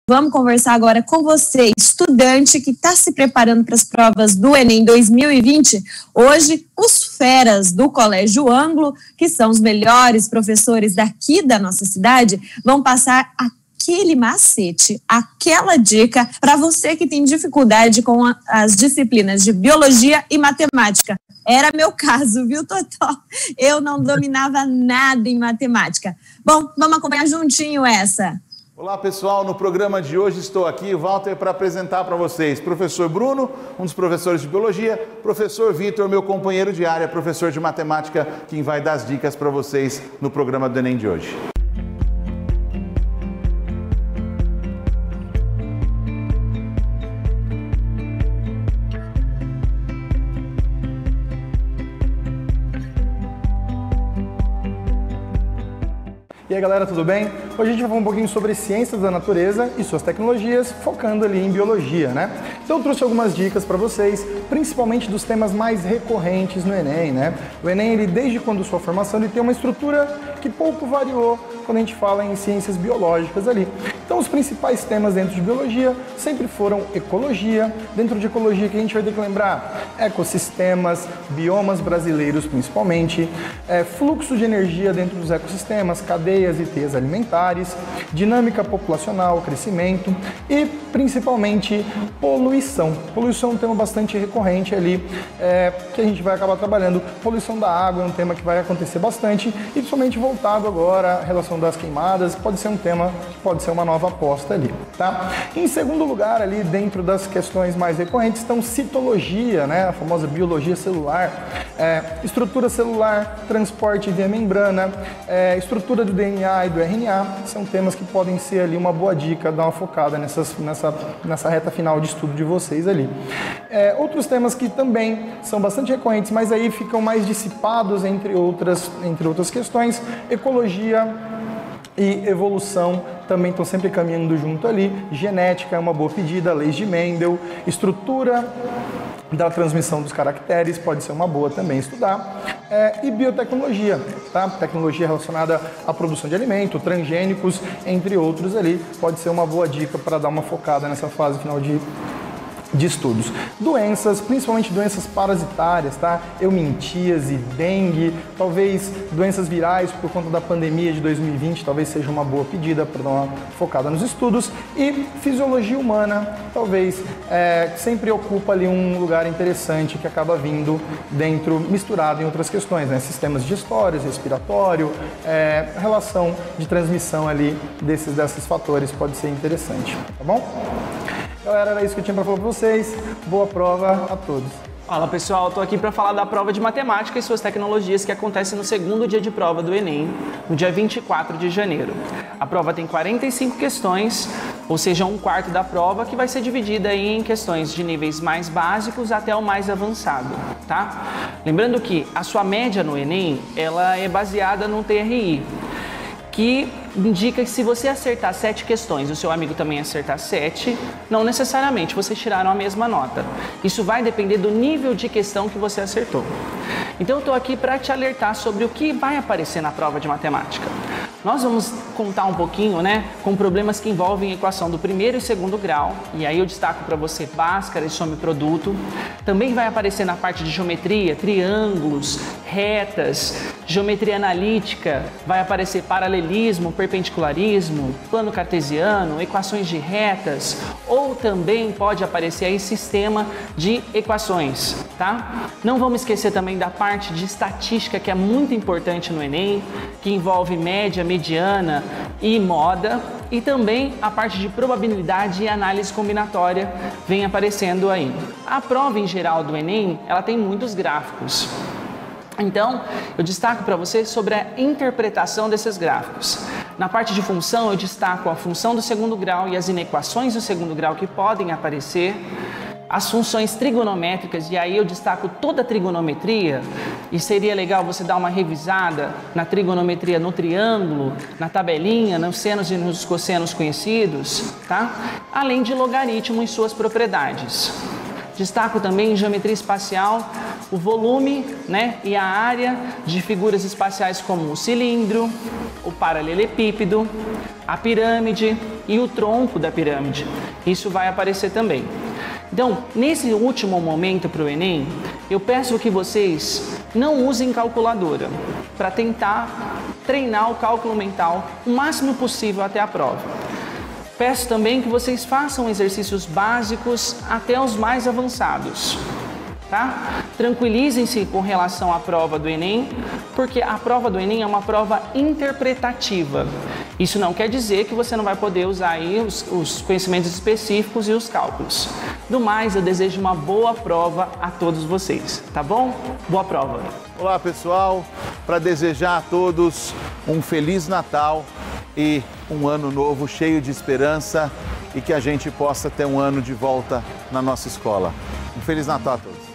Vamos conversar agora com você, estudante que está se preparando para as provas do Enem 2020. Hoje, os feras do Colégio Ângulo, que são os melhores professores daqui da nossa cidade, vão passar aquele macete, aquela dica para você que tem dificuldade com as disciplinas de biologia e matemática. Era meu caso, viu, Totó? Eu não dominava nada em matemática. Bom, vamos acompanhar juntinho essa. Olá pessoal, no programa de hoje estou aqui, Walter, para apresentar para vocês professor Bruno, um dos professores de biologia, professor Vitor, meu companheiro de área, professor de matemática, quem vai dar as dicas para vocês no programa do Enem de hoje. E aí galera, tudo bem? Hoje a gente vai falar um pouquinho sobre ciências da natureza e suas tecnologias, focando ali em biologia, né? Então eu trouxe algumas dicas para vocês, principalmente dos temas mais recorrentes no Enem, né? O Enem, ele, desde quando sua formação, ele tem uma estrutura que pouco variou quando a gente fala em ciências biológicas ali. Então os principais temas dentro de biologia sempre foram ecologia. Dentro de ecologia, que a gente vai ter que lembrar? Ecossistemas, biomas brasileiros principalmente, fluxo de energia dentro dos ecossistemas, cadeias e teias alimentares, dinâmica populacional, crescimento e principalmente poluição. Poluição é um tema bastante recorrente ali, que a gente vai acabar trabalhando. Poluição da água é um tema que vai acontecer bastante e principalmente voltado agora à relação das queimadas, pode ser um tema que pode ser uma nova aposta ali, tá? Em segundo lugar ali, dentro das questões mais recorrentes, estão citologia, né? A famosa biologia celular, estrutura celular, transporte via membrana, estrutura do DNA e do RNA, são temas que podem ser ali uma boa dica, dar uma focada nessa reta final de estudo de vocês ali. Outros temas que também são bastante recorrentes, mas aí ficam mais dissipados entre outras questões, ecologia e evolução também estão sempre caminhando junto ali. Genética é uma boa pedida, leis de Mendel, estrutura da transmissão dos caracteres pode ser uma boa também estudar. E biotecnologia, tá? Tecnologia relacionada à produção de alimento, transgênicos, entre outros ali, pode ser uma boa dica para dar uma focada nessa fase final de estudos. Doenças, principalmente doenças parasitárias, tá? Eumintíase, dengue, talvez doenças virais por conta da pandemia de 2020, talvez seja uma boa pedida para dar uma focada nos estudos. E fisiologia humana, talvez sempre ocupa ali um lugar interessante que acaba vindo misturado em outras questões, né? Sistemas digestórios, respiratório, relação de transmissão ali desses fatores pode ser interessante, tá bom? Galera, era isso que eu tinha para falar para vocês. Boa prova a todos. Fala pessoal, estou aqui para falar da prova de matemática e suas tecnologias que acontece no segundo dia de prova do Enem, no dia 24 de janeiro. A prova tem 45 questões, ou seja, um quarto da prova, que vai ser dividida em questões de níveis mais básicos até o mais avançado, tá? Lembrando que a sua média no Enem, ela é baseada no TRI, que indica que se você acertar 7 questões e o seu amigo também acertar 7, não necessariamente vocês tiraram a mesma nota. Isso vai depender do nível de questão que você acertou. Então eu estou aqui para te alertar sobre o que vai aparecer na prova de matemática. Nós vamos contar um pouquinho, né, com problemas que envolvem equação do primeiro e segundo grau, e aí eu destaco para você Bhaskara e someproduto. Também vai aparecer na parte de geometria, triângulos, retas, geometria analítica, vai aparecer paralelismo, perpendicularismo, plano cartesiano, equações de retas, ou também pode aparecer aí sistema de equações, tá? Não vamos esquecer também da parte de estatística, que é muito importante no Enem, que envolve média, mediana e moda, e também a parte de probabilidade e análise combinatória vem aparecendo aí. A prova em geral do Enem, ela tem muitos gráficos. Então, eu destaco para você sobre a interpretação desses gráficos. Na parte de função, eu destaco a função do segundo grau e as inequações do segundo grau que podem aparecer, as funções trigonométricas, e aí eu destaco toda a trigonometria, e seria legal você dar uma revisada na trigonometria no triângulo, na tabelinha, nos senos e nos cossenos conhecidos, tá? Além de logaritmo e suas propriedades. Destaco também em geometria espacial o volume, né, e a área de figuras espaciais como o cilindro, o paralelepípedo, a pirâmide e o tronco da pirâmide. Isso vai aparecer também. Então, nesse último momento para o Enem, eu peço que vocês não usem calculadora para tentar treinar o cálculo mental o máximo possível até a prova. Peço também que vocês façam exercícios básicos até os mais avançados. Tá? Tranquilizem-se com relação à prova do Enem, porque a prova do Enem é uma prova interpretativa. Isso não quer dizer que você não vai poder usar aí os conhecimentos específicos e os cálculos. Do mais, eu desejo uma boa prova a todos vocês, tá bom? Boa prova! Olá, pessoal, para desejar a todos um Feliz Natal e um ano novo cheio de esperança e que a gente possa ter um ano de volta na nossa escola. Um Feliz Natal a todos!